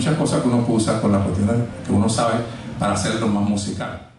muchas cosas que uno puede usar con las cuestiones que uno sabe para hacerlo más musical.